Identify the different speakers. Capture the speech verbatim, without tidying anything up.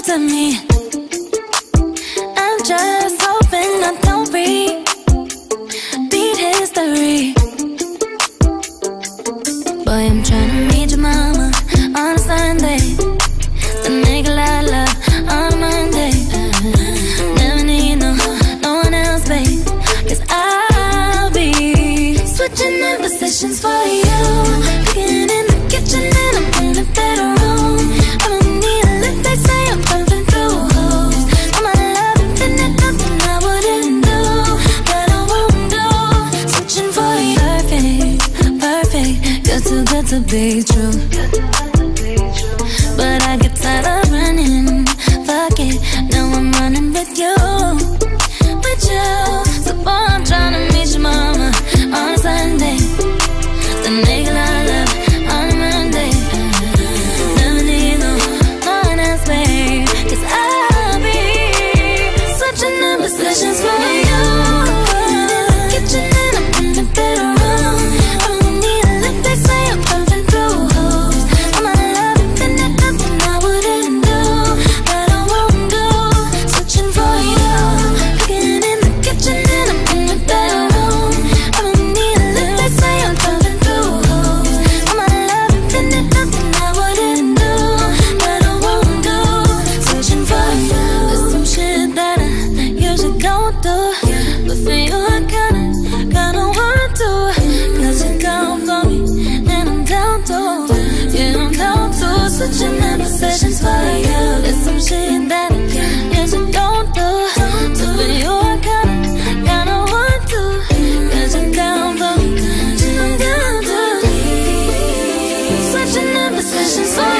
Speaker 1: to me. I'm just hoping I don't repeat history. Boy, I'm trying to meet your mama on a Sunday, then make a lot of love on a Monday. Never need no, no one else, babe, 'cause I'll be switching in positions for you. Cooking in the kitchen and I'm in the bedroom. I don't need a lift, they say I'm pumping through holes. All my love infinite, nothing I wouldn't do, that I won't do. Switching for you. Perfect, perfect, you're too good to be true. But I get tired of running, fuck it, now I'm running with you, with you. So boy, I'm trying to meet your mama on a Sunday, then make a lot of love on a Monday. Never need no, no one else, babe, 'cause I'll be switching in positions for you. Kitchen and I'm in the bedroom. I don't need a lift, they say I'm pumping through holes. All my love infinite, nothing I wouldn't do, that I won't do. Switching for you. Cooking in the kitchen and I'm in the bedroom. I don't need a lift, they say I'm pumping through holes. All my love infinite, nothing I wouldn't do, that I won't do. Switching for you. There's some shit that I usually don't do, but for you I kinda, kinda want to, 'cause you count for me and I'm down to, yeah, I'm down to. Switching in positions for you. There's some shit that I usually don't do, but for you I kinda, kinda want to, 'cause you count for me and I'm down to. Switching in positions for